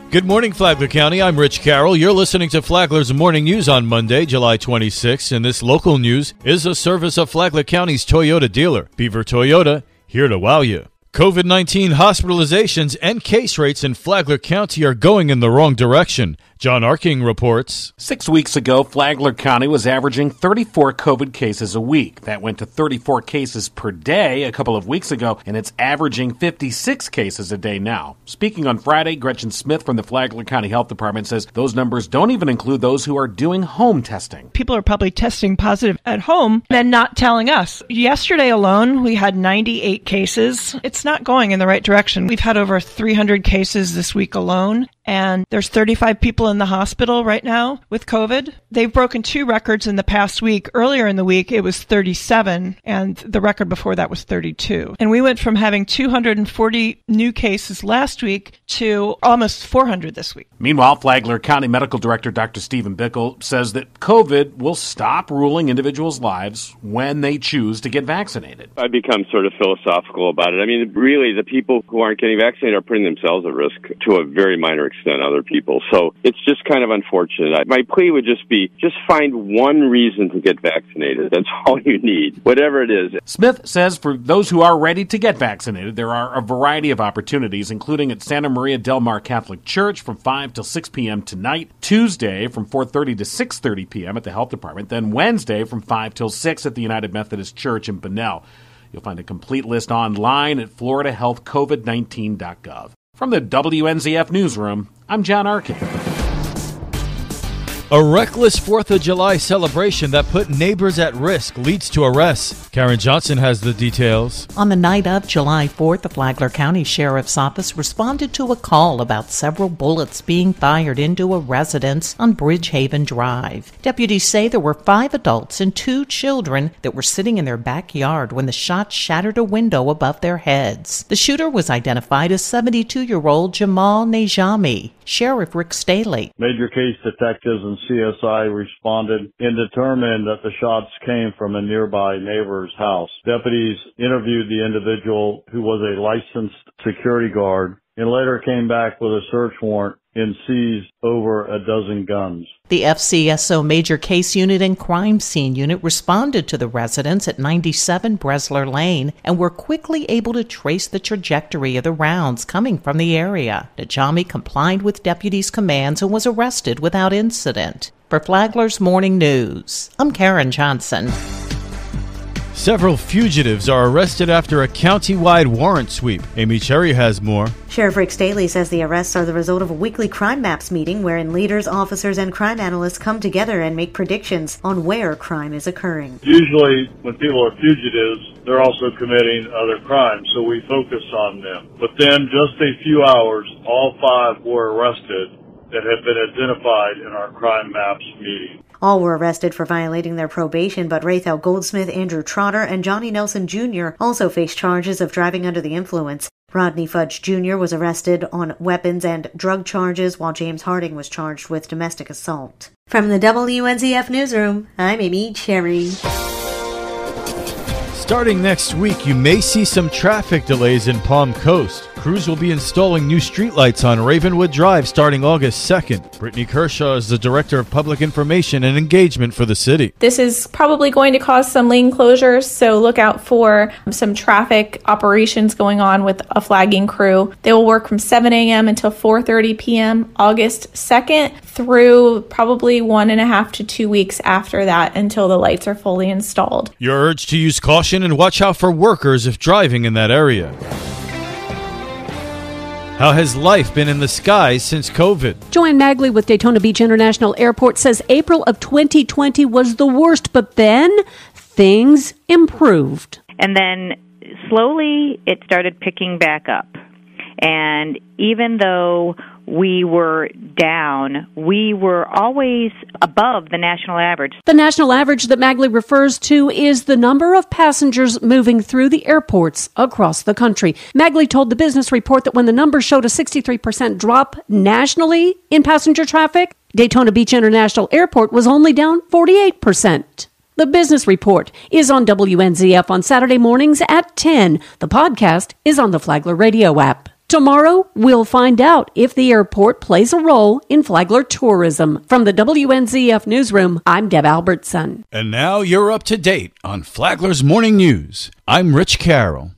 Good morning, Flagler County. I'm Rich Carroll. You're listening to Flagler's Morning News on Monday, July 26th. And this local news is a service of Flagler County's Toyota dealer, Beaver Toyota, here to wow you. COVID-19 hospitalizations and case rates in Flagler County are going in the wrong direction. John Arking reports. 6 weeks ago, Flagler County was averaging 34 COVID cases a week. That went to 34 cases per day a couple of weeks ago, and it's averaging 56 cases a day now. Speaking on Friday, Gretchen Smith from the Flagler County Health Department says those numbers don't even include those who are doing home testing. People are probably testing positive at home and not telling us. Yesterday alone, we had 98 cases. It's not going in the right direction. We've had over 300 cases this week alone. And there's 35 people in the hospital right now with COVID. They've broken 2 records in the past week. Earlier in the week, it was 37, and the record before that was 32. And we went from having 240 new cases last week to almost 400 this week. Meanwhile, Flagler County Medical Director Dr. Stephen Bickle says that COVID will stop ruling individuals' lives when they choose to get vaccinated. I've become sort of philosophical about it. I mean, really, the people who aren't getting vaccinated are putting themselves at risk to a very minor extent. Other people. So it's just kind of unfortunate. My plea would just be, just find one reason to get vaccinated. That's all you need, whatever it is. Smith says for those who are ready to get vaccinated, there are a variety of opportunities, including at Santa Maria Del Mar Catholic Church from 5 till 6 p.m. tonight, Tuesday from 4:30 to 6:30 p.m. at the Health Department, then Wednesday from 5 till 6 at the United Methodist Church in Bunnell. You'll find a complete list online at floridahealthcovid19.gov. From the WNZF Newsroom, I'm John Arkin. A reckless 4th of July celebration that put neighbors at risk leads to arrests. Karen Johnson has the details. On the night of July 4th, the Flagler County Sheriff's Office responded to a call about several bullets being fired into a residence on Bridgehaven Drive. Deputies say there were 5 adults and 2 children that were sitting in their backyard when the shots shattered a window above their heads. The shooter was identified as 72-year-old Jamal Najami. Sheriff Rick Staley. Major case detectives and CSI responded and determined that the shots came from a nearby neighbor's house. Deputies interviewed the individual, who was a licensed security guard, and later came back with a search warrant and seized over a dozen guns. The FCSO Major Case Unit and Crime Scene Unit responded to the residence at 97 Bresler Lane and were quickly able to trace the trajectory of the rounds coming from the area. Najami complied with deputies' commands and was arrested without incident. For Flagler's Morning News, I'm Karen Johnson. Several fugitives are arrested after a county-wide warrant sweep. Amy Cherry has more. Sheriff Rick Staley says the arrests are the result of a weekly crime maps meeting wherein leaders, officers, and crime analysts come together and make predictions on where crime is occurring. Usually, when people are fugitives, they're also committing other crimes, so we focus on them. But then, just a few hours, all 5 were arrested that have been identified in our crime maps meeting. All were arrested for violating their probation, but Rathel Goldsmith, Andrew Trotter, and Johnny Nelson Jr. also face charges of driving under the influence. Rodney Fudge Jr. was arrested on weapons and drug charges, while James Harding was charged with domestic assault. From the WNZF Newsroom, I'm Amy Cherry. Starting next week, you may see some traffic delays in Palm Coast. Crews will be installing new streetlights on Ravenwood Drive starting August 2nd. Brittany Kershaw is the Director of Public Information and Engagement for the city. This is probably going to cause some lane closures, so look out for some traffic operations going on with a flagging crew. They will work from 7 a.m. until 4:30 p.m. August 2nd through probably 1.5 to 2 weeks after that until the lights are fully installed. You're urged to use caution and watch out for workers if driving in that area. How has life been in the skies since COVID? Joanne Magley with Daytona Beach International Airport says April of 2020 was the worst, but then things improved. And then slowly it started picking back up. And even though we were down, we were always above the national average. The national average that Magley refers to is the number of passengers moving through the airports across the country. Magley told the Business Report that when the numbers showed a 63% drop nationally in passenger traffic, Daytona Beach International Airport was only down 48%. The Business Report is on WNZF on Saturday mornings at 10. The podcast is on the Flagler radio app. Tomorrow, we'll find out if the airport plays a role in Flagler tourism. From the WNZF Newsroom, I'm Deb Albertson. And now you're up to date on Flagler's Morning News. I'm Rich Carroll.